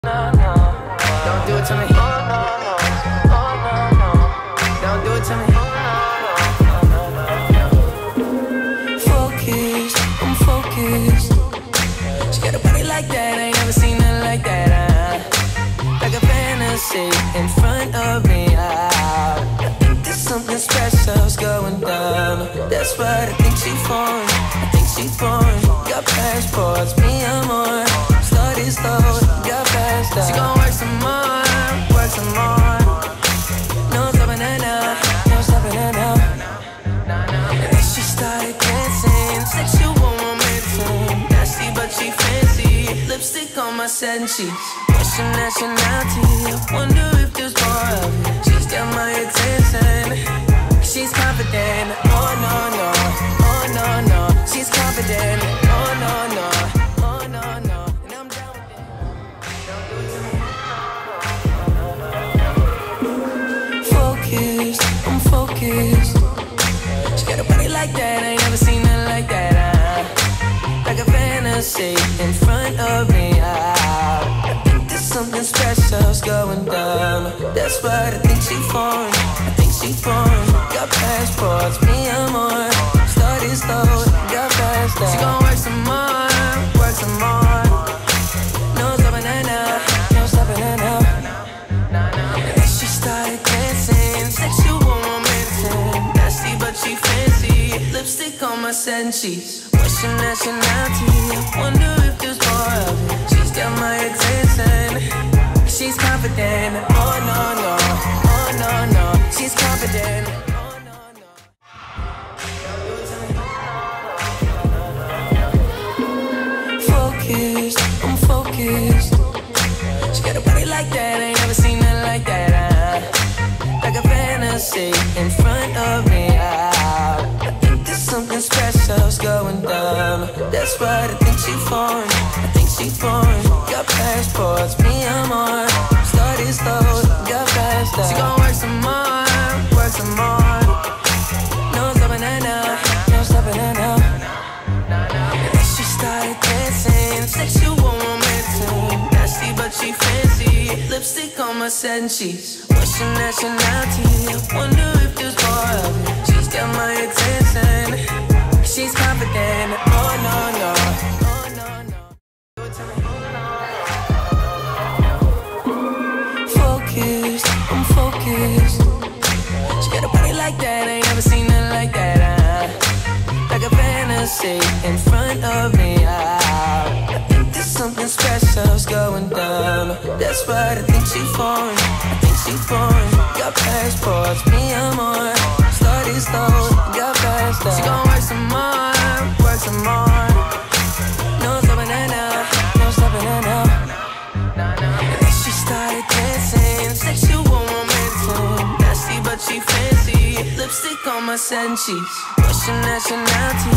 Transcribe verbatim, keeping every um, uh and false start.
No, no, don't do it to me. Oh, no, no, oh, no, no, don't do it to me. Oh, no, no, no, no. Focused, I'm focused. She got a body like that, I ain't never seen nothing like that. Uh, like a fantasy in front of me. Uh, I think there's something special's going down. That's what I think she foreign. I think she foreign. Got passports, me I'm on. Started slow, got faster. She gon' work some more, work some more. No stopping her now, no stopping her now. And then she started dancing, sexual romancing. Nasty but she fancy, lipstick on my satin sheets. What's your nationality? I wonder if there's more of it. She's got my attention, she's confident. Oh no no, oh no no. She's confident. Oh no no, oh no no. And I'm down with it. Don't do it to me. Focused, I'm focused. She got a body like that, I ain't never seen nothing like that. Uh, like a fantasy in front of me. Uh, I think there's something special's going down. That's what I think she foreign. I think she foreign. Got passports, me I'm on. Started slow, got faster. She gon' work some more, work some more. No stopping her now, no stopping her now. And then she started dancing, sexual romancing. Nasty but she fancy, lipstick on my satin sheets. What's your nationality? I wonder if there's more of it. She's got my attention, she's confident. Oh no no, oh no no. She's confident. Oh no no. Focused, I'm focused. She got a body like that, I ain't never seen nothing like that. Uh, like a fantasy in front of me. Uh, I think there's something special's going down. That's what I think she foreign. I think she foreign. Got passports, me I'm on. Started slow, got faster. She gon' work some more, work some more. No stopping her now, no stopping her now. And then she started dancing, sexual romancing. Nasty but she fancy, lipstick on my satin sheets. What's your nationality? I wonder if there's more of it. She's got my attention, she's confident. Oh no no, oh no no. Focused, I'm focused. She got a body like that, I ain't never seen nothing like that. Uh, like a fantasy in front of me. Uh, I think there's something special's going down. That's what I think she foreign. I think she foreign. Got passports, me I'm on. Started slow, got faster. She gon' work some more, work some more. No stopping her now, no stopping her now. And then she started dancing, sexual romancing. Nasty but she fancy, lipstick on my satin sheets. What's your nationality?